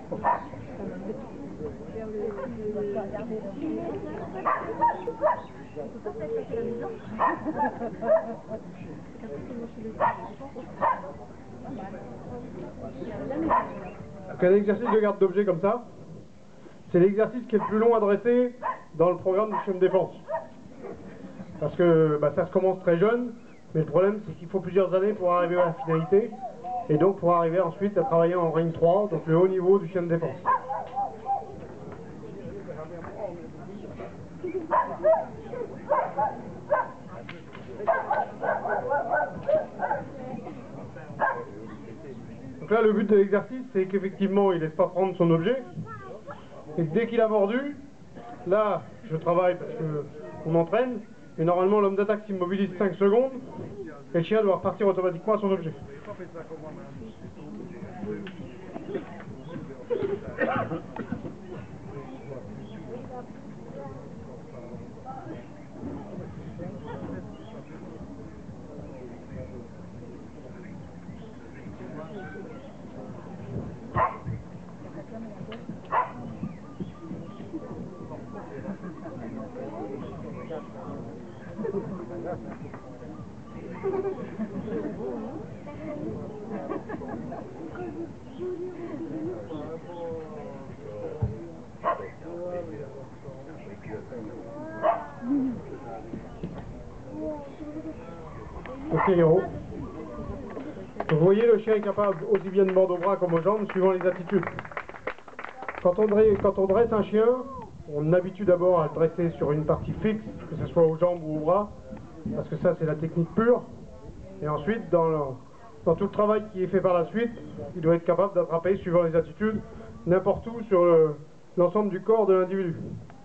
Donc un exercice de garde d'objet comme ça, c'est l'exercice qui est le plus long à dresser dans le programme du système de défense. Parce que ça se commence très jeune, mais le problème c'est qu'il faut plusieurs années pour arriver à la finalité, et donc pour arriver ensuite à travailler en Ring 3, donc le haut niveau du système de défense. Donc là, le but de l'exercice, c'est qu'effectivement, il ne laisse pas prendre son objet. Et dès qu'il a mordu, là, je travaille parce qu'on m'entraîne. Et normalement, l'homme d'attaque s'immobilise 5 secondes. Et le chien doit repartir automatiquement à son objet. Ok, héros. Vous voyez, le chien est capable aussi bien de mordre au bras comme aux jambes, suivant les attitudes. Quand on dresse un chien, on habitue d'abord à le dresser sur une partie fixe, que ce soit aux jambes ou aux bras, parce que ça c'est la technique pure. Et ensuite, dans tout le travail qui est fait par la suite, il doit être capable d'attraper, suivant les attitudes, n'importe où sur l'ensemble du corps de l'individu.